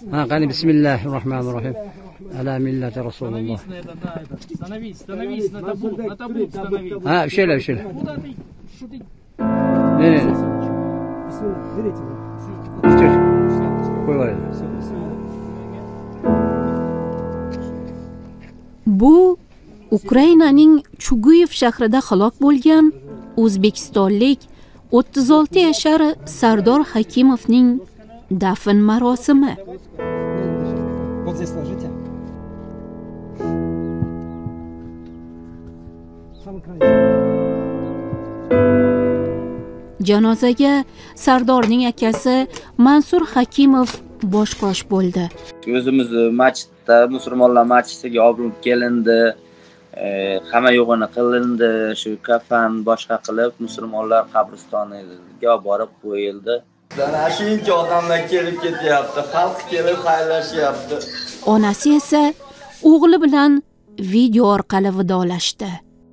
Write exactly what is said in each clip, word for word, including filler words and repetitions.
Ha, qani bismillahirrohmanirrohim. Ala millati Rasululloh. Становись, становись на табу, на табу становись. Ha, şöyle şöyle. Куда ты? Что ты? Ne ne? Çek. Koy var. Bu Ukrainaning Chuguyev shahrida halok bo'lgan o'zbekistonlik o'ttiz olti yashar Sardor Hakimovning dafn marosimi. Вот здесь ложите. Janozaga Sardorning akasi Mansur Hakimov bosh-qosh bo'ldi. O'zimiz masjidda, musulmonlar masjidiga olib kelindi. Hamma yo'g'ini qilindi, shu kafan boshqa qilib musulmonlar qabristoniga borib qo'yildi. Ana shuncha odamlar kelib ketyapti, xalq kelib xayrlashyapti. Onasi esa o'g'li bilan video orqali vidolashdi.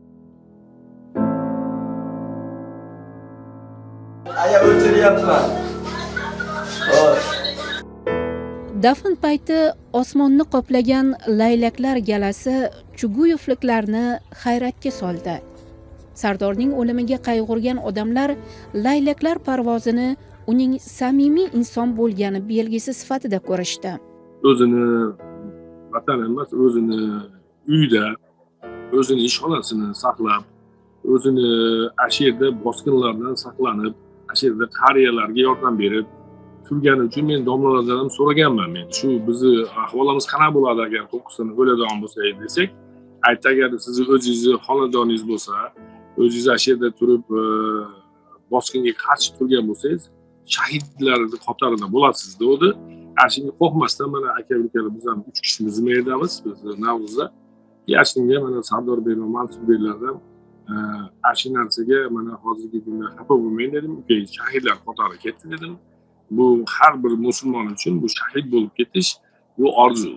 Aya o'tiryapman. Xo'sh. Dafn payti osmonni qoplagan laylaklar galasi Chuguyevliklarni hayratga soldi. Sardorning o'limiga qayg'urgan odamlar laylaklar parvozini uning samimiy inson bo'lgani belgisi sifatida ko'rishdi. O'zini vatan emas, o'zini uyda, o'zini ishxonasini saqlab, o'zini ashirda bosqinlardan saqlanib, ashirda qariyalarga yordam berib turgani uchun men domlalardan ham so'raganman. Men shu bizni ahvolimiz qanaqa bo'ladi agar to'qqizdan o'ladigan bo'lsak desak, aytdi agar sizni o'zingizni xonadoningiz bo'lsa, o'zingiz ashirda turib bosqinga qarshi turgan bo'lsangiz, shahidlarning qatorida bo'lasiz dedi. Ashunga qo'rqmasdan mana aka-ukalar biz ham uch kishimiz merdamiz, biz Navro'zda. Yashunga mana Sardor Bey va Mansur Beylardan ashi narsaga mana hozirgi kunda xafa bo'lmayman dedim. Uka shahidlar qatori ketdi dedim. Bu har bir musulmon uchun bu shahid bo'lib ketish bu orzu.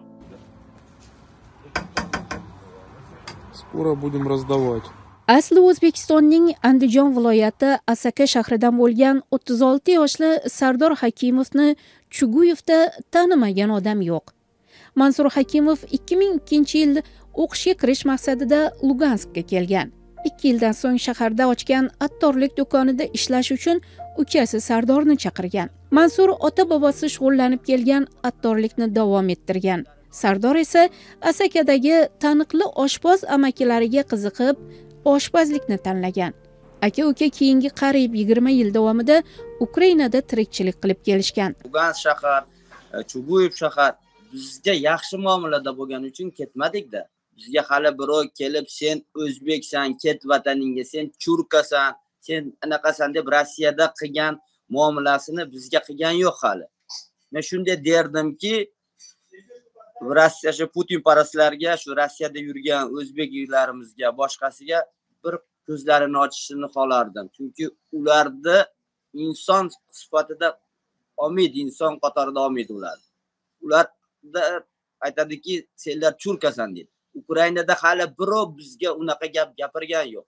Skoro будем раздавать. Asli O'zbekistonning Andijon viloyati Asaka shahridan bo'lgan o'ttiz olti yoshli Sardor Hakimovni Chuguyevda tanimagan odam yo'q. Mansur Hakimov ikki ming ikkinchi yil o'qishga kirish maqsadida Luganskka kelgan. ikki yildan so'ng shaharda ochgan attorlik do'konida ishlash uchun ukasi Sardorni chaqirgan. Mansur ota-bobosi shug'ullanib kelgan attorlikni davom ettirgan. Sardor esa Asakadagi taniqli oshpoz amakilariga qiziqib, oshpazlikni tanlagan. Aka-uka keyingi qariyb yigirma yil davomida Ukrainada tirikchilik qilib kelishgan. Lugansk shahar, Chuguyev shahar bizga yaxshi muomalada bo'lgani uchun ketmadik-da. Bizga hali birov kelib, sen o'zbeksan, ket vataningga, sen churkasan, sen anaqasan deb Rossiyada qilgan muomalasini bizga qilgan yo'q hali. Men shunday derdimki, Rossiya shu Putin paraslarga, shu Rossiyada yurgan o'zbeklarimizga, boshqasiga bir ko'zlarini ochishini xohlardim. Chunki ularda inson sifatida olmaydi, inson qatorida olmaydi ular. Ularda aytadiki, senlar churkasan deydi. Ukrainada hali birov bizga unaqa gap gapirgan yo'q.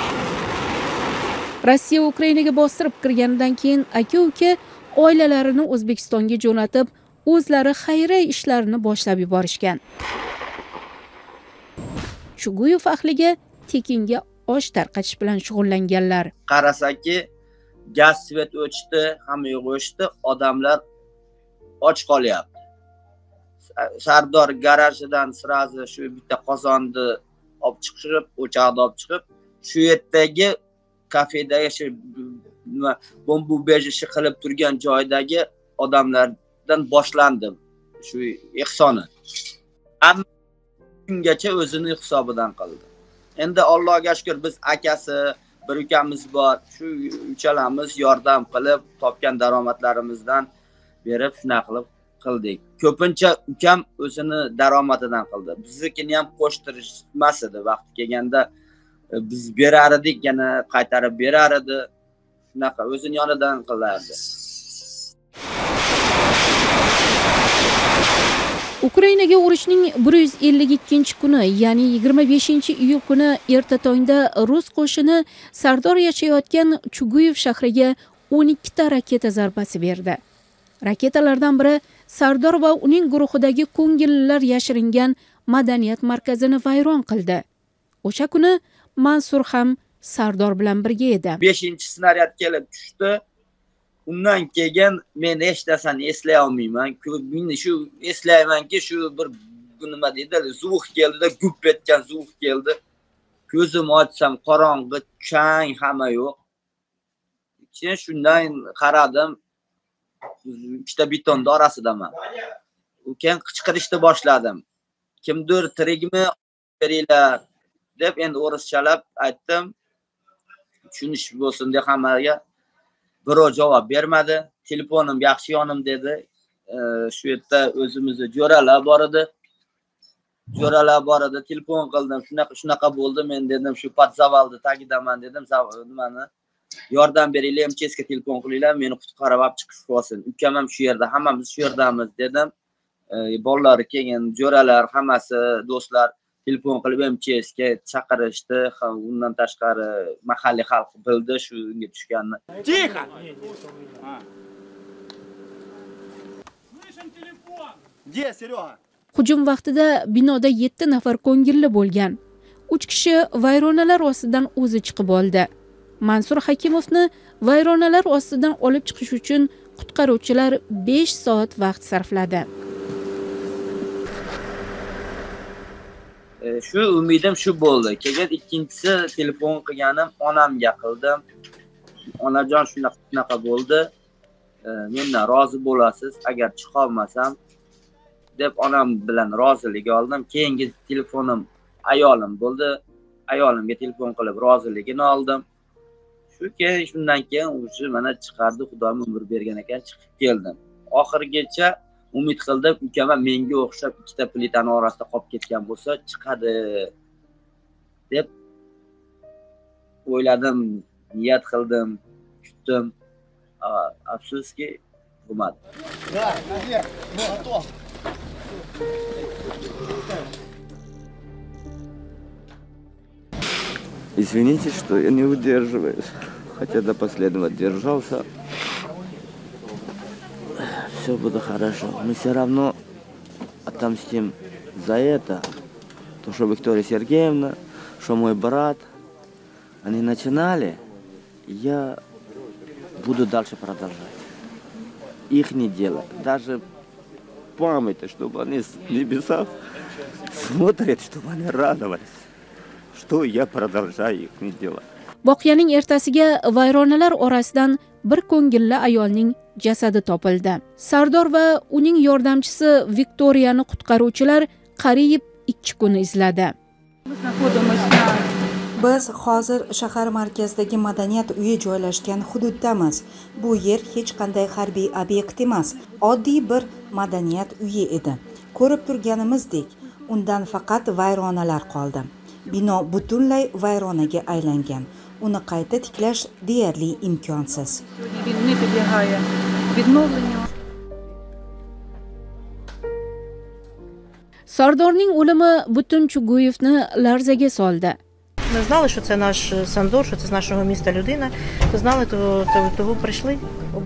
Rossiya Ukrainaga bostirib kirganidan keyin aka-uka oilalarini O'zbekistonga jo'natib, o'zlari xayriya ishlarini boshlab yuborishgan. Chuguyev ahliga tekinga osh tarqatish bilan shug'ullanganlar. Qarasaki, gaz svet o'chdi, hamma yo'q o'chdi, odamlar och qolyapti. Sardor garajidan sirazi shu bitta qozonni olib chiqib, o'choqni olib chiqib, shu yerdagi kafedagi shu bomba bejishi qilib turgan joydagi odamlardan boshlandim shu ehsoni. Hamma kungacha o'zini hisobidan qildi. Endi Allohga shukr biz akasi, bir ukamiz bor. Shu uchalamiz yordam qilib, topgan daromadlarimizdan berib shuna qilib qildik. Ko'pincha ukam o'zini daromadidan qildi. Biznikini ham qo'shtirishmas edi. Vaqti kelganda biz berar edik, yana qaytarib berar edi. Shunaqa o'zini yonidan qilardi. Ukrainaga urushning bir yuz ellik ikkinchi kuni, ya'ni yigirma beshinchi iyul kuni erta tongda rus qo'shini Sardor yashayotgan Chuguyev shahriga o'n ikki ta raketa zarbasi berdi. Raketalardan biri Sardor va uning guruhidagi ko'ngillilar yashiringan madaniyat markazini vayron qildi. O'sha kuni Mansur ham Sardor bilan birga edi. beshinchi snaryad kelib tushdi. Undan keyin men hech narsani eslay olmayman. Men shu eslaymanki, shu bir nima deydi, zuv keldi-da, gup etgan zuv keldi. Ko'zim ochsam qorong'i, chang, hamma yo'q. Keyin shundan qaradim, ikkita betonning orasidaman. Keyin qichqirishni boshladim. Kimdir tirikmi, beringlar deb endi o'rischalab aytdim. Tushunish bo'lsin deb hammaga. Birov javob bermadi. Telefonim yaxshi yonim dedi. Shu yerda o'zimizni jo'ralar bor edi. Jo'ralar bor edi. Telefon qildim. Shunaqa shunaqa bo'ldi. Men dedim, shu podzavalni tagidaman dedim. Nimani? Yordam beringlar, M T S'ga telefon qilinglar, meni qutqarib olib chiqib olsin. Ukam ham shu yerda, hammamiz shu yerdamiz dedim. Bolalar kelgan, jo'ralar, hammasi do'stlar telefon qilib M T S'ga chaqirishdi. Undan tashqari mahalliy xalq bildi shunga tushganini. Тихо! Где Серега? Hujum vaqtida binoda yetti nafar ko'ngilli bo'lgan. uch kishi vayronalar ostidan o'zi chiqib oldi. Mansur Hakimovni vayronalar ostidan olib chiqish uchun qutqaruvchilar besh soat vaqt sarfladi. Shu umidim shu bo'ldi. Keyin ikkinchisi telefon qilganim onamga qildim. Onajon shunaqa shunaqa bo'ldi. Mendan rozi bo'lasiz agar chiqa olmasam deb onam bilan rozilik oldim. Keyingi telefonim ayolim bo'ldi. Ayolimga telefon qilib roziligini oldim. Shu keyin shundan keyin o'sha mana chiqardi, Xudoim umr bergan ekan, chiqib keldim. Oxirgacha umid qildim, ukam menga o'xshab ikkita plitaning orasida qolib ketgan bo'lsa chiqadi deb o'yladim, niyat qildim, kutdim. Afsuski bo'lmadi. Извините, что я не удерживаюсь, хотя до последнего держался. Все будет хорошо. Мы все равно отомстим за это. То, что Виктория Сергеевна, что мой брат, они начинали, я буду дальше продолжать. Их не делать. Даже память, чтобы они с небесах смотрят, чтобы они радовались. Что я продолжаю их не делать. Voqeaning ertasiga vayronalar orasidan bir ko'ngilli ayolning jasadi topildi. Sardor va uning yordamchisi Viktoriyani qutqaruvchilar qariyb ikki kun izladi. Biz hozir shahar markazidagi madaniyat uyi joylashgan hududdamiz. Bu yer hech qanday harbiy obyekt emas, oddiy bir madaniyat uyi edi. Ko'rib turganimizdek, undan faqat vayronalar qoldi. Bino butunlay vayronaga aylangan. Uni qayta tiklash deyarli imkonsiz. Sardorning o'limi butun Chuguyevni larzaga soldi. Ми знали, що це наш Сандор, що це з нашого міста людина. Знали, того, того, того прийшли.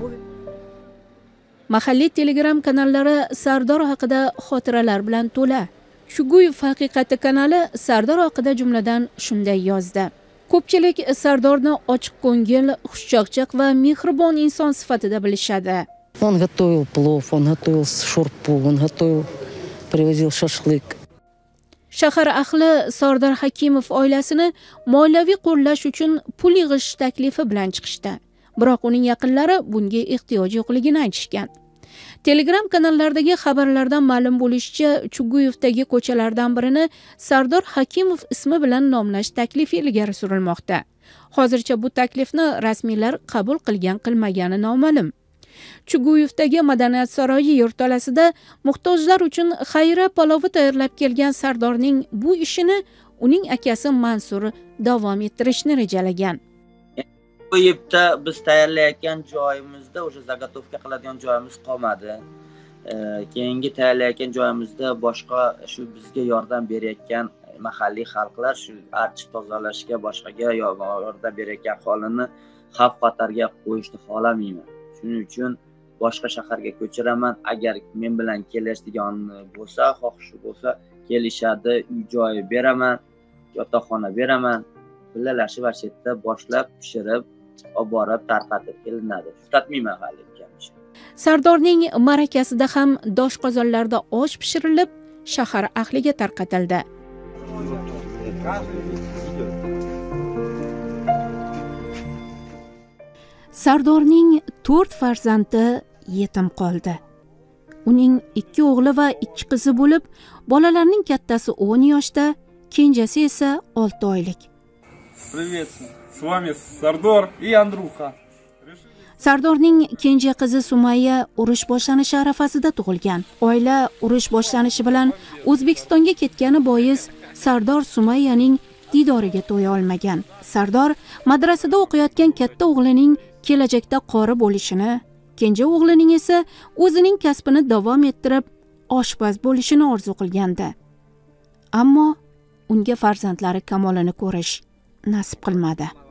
Mahalliy Telegram kanallari Sardor haqida xotiralar bilan to'la. Chuguyev haqiqati kanali Sardor haqida jumladan shunday yozdi. Ko'pchilik Sardorni ochiq ko'ngil, xushchaqchaq va mehribon inson sifatida bilishadi. Он готовил плов, он готовил шурпу, он готовил, привозил шашлык. Shahar ahli Sardor Hakimov oilasini moliyaviy qo'llash uchun pul yig'ish taklifi bilan chiqishdi. Biroq uning yaqinlari bunga ehtiyoj yo'qligini aytishgan. Telegram kanallardagi xabarlardan ma'lum bo'lishicha, Chuguyevdagi ko'chalardan birini Sardor Hakimov ismi bilan nomlash taklifi ilgari surilmoqda. Hozircha bu taklifni rasmiylar qabul qilgan qilmagani noma'lum. Chuguyevdagi madaniyat saroyi yurtdolasida muhtojlar uchun xayriya palovi tayyorlab kelgan Sardorning bu ishini uning akasi Mansur davom ettirishni rejalagan. Bu yerda biz tayyorlayotgan joyimizda o'sha zagotovka qiladigan joyimiz qolmadi. Keyingi tayyorlayotgan joyimizda boshqa shu bizga yordam berayotgan mahalliy xalqlar shu archiv tozalashga, boshqaga yordam berayotgan holini xavf xatarga qo'yishni xohlamayman. Shuning uchun boshqa shaharga ko'chiraman. Agar men bilan kelishadigan bo'lsa, xohishi bo'lsa, kelishadi, uy joyi beraman, yotoqxona beraman. Birgalashib shu yerda boshlab, pishirib, olib borib tarqatib kelinadi. Tutatmayman hali ekanmish. Sardorning ma'rakasida ham doshqozonlarda osh pishirilib, shahar ahliga tarqatildi. Sardorning to'rt farzandi yetim qoldi. Uning ikki o'g'li va ikki qizi bo'lib, bolalarning kattasi o'n yoshda, kenjasi esa olti oylik. Привет, с вами Сардор и Andruxa. Sardorning kenja qizi Sumayya urush boshlanishi arafasida tug'ilgan. Oila urush boshlanishi bilan O'zbekistonga ketgani bois Sardor Sumayyaning didoriga to'ya olmagan. Sardor madrasada o'qiyotgan katta o'g'lining kelajakda qori bo'lishini, kenja o'g'lining esa o'zining kasbini davom ettirib, oshpaz bo'lishini orzu qilgandi. Ammo unga farzandlari kamolini ko'rish nasib qilmadi.